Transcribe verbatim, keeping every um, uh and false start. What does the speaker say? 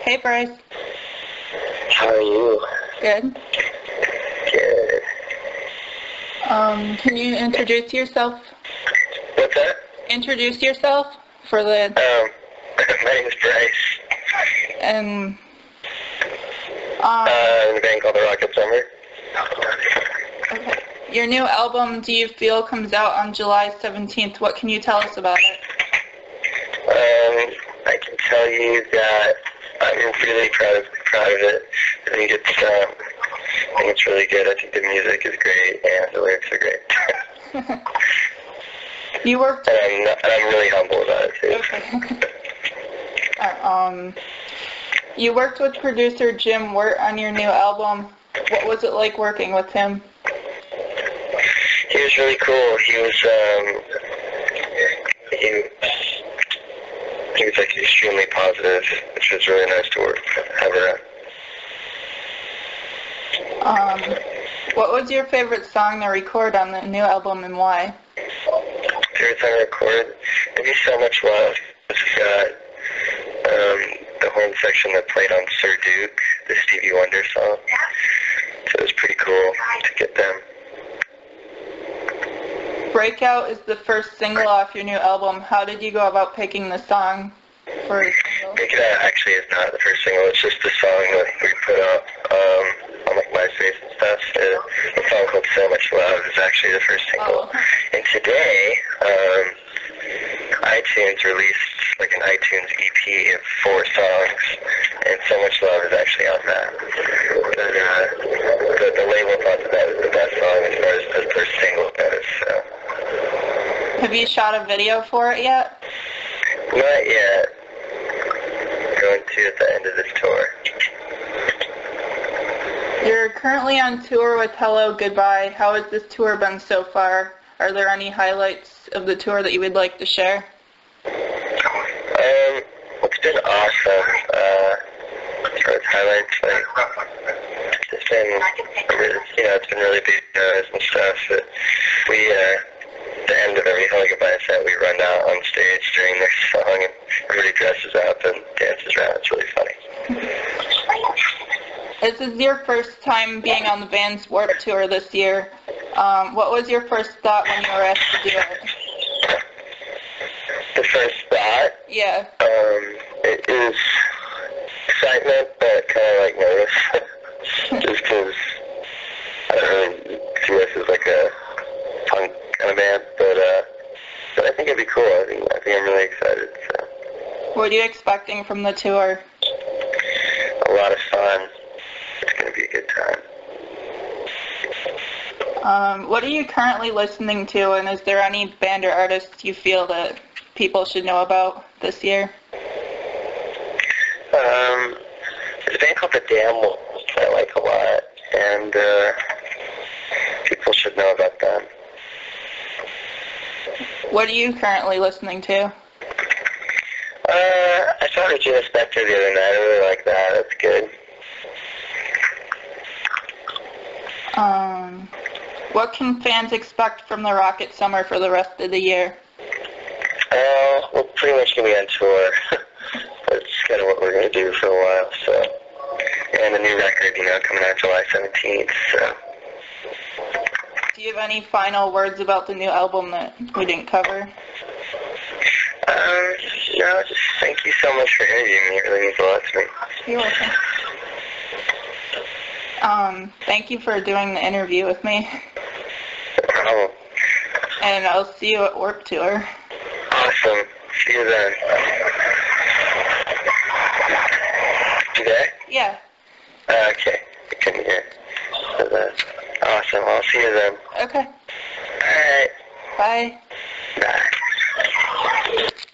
Hey, Bryce. How are you? Good. Good. Um, can you introduce yourself? What's that? Introduce yourself for the... Um, my name is Bryce. And... Uh, Um, in a band called The Rocket Summer. okay. Your new album, Do You Feel, comes out on July seventeenth. What can you tell us about it? Um, I can tell you that I'm really proud of, proud of it. I think it's, um, I think it's really good. I think the music is great and the lyrics are great. You worked... and, I'm not, and I'm really humble about it, too. Okay. Uh, um, you worked with producer Jim Wirt on your new album. What was it like working with him? He was really cool. He was, um, he, he was like extremely positive, which was really nice to work, have around. Um, what was your favorite song to record on the new album and why? Favorite song to record? Maybe So Much Love. It's got um, the horn section that played on Sir Duke, the Stevie Wonder song. So it was pretty cool to get them. Breakout is the first single off your new album. How did you go about picking the song for a single? Breakout actually is not the first single. It's just the song that we put up um, on like MySpace and stuff. Uh, a song called So Much Love is actually the first single. Oh. And today, um, iTunes released like an iTunes E P of four songs, and So Much Love is actually on that. But, uh, the, the label thought that that was the best song as far as the first single goes, so. Have you shot a video for it yet? Not yet. Going to at the end of this tour. You're currently on tour with Hello Goodbye. How has this tour been so far? Are there any highlights of the tour that you would like to share? Um, it's been awesome. Uh, as far as highlights, like, it's been, you know, it's been really big shows and stuff. But we, uh, at the end of every Hello Goodbye set, we run out on stage during this song, and everybody dresses up and dances around. It's really funny. This is your first time being on the band's Warped Tour this year. Um, what was your first thought when you were asked to do it? The first thought, Yeah. um, it is excitement, but kind of like nervous. Just because I don't really see us as like a punk kind of band, but uh, but I think it'd be cool. I think I think I'm really excited. So. What are you expecting from the tour? A lot of fun. It's gonna be a good time. Um, what are you currently listening to, and is there any band or artist you feel that people should know about this year? Um, there's a band called The Damn Wolves that I like a lot, and uh, people should know about them. What are you currently listening to? Uh, I saw Regina Spektor the other night. I really like that. That's good. Um, what can fans expect from the Rocket Summer for the rest of the year? Uh, we're pretty much going to be on tour. That's kind of what we're going to do for a while, so. And the new record, you know, coming out July seventeenth, so. Do you have any final words about the new album that we didn't cover? Um, no, just thank you so much for interviewing me. It really means a lot to me. You're welcome. Um, thank you for doing the interview with me. No problem. And I'll see you at Warped Tour. Awesome. See you then. You there? Yeah. Uh, okay. I couldn't hear. So that's awesome. I'll see you then. Okay. Alright. Bye. Bye.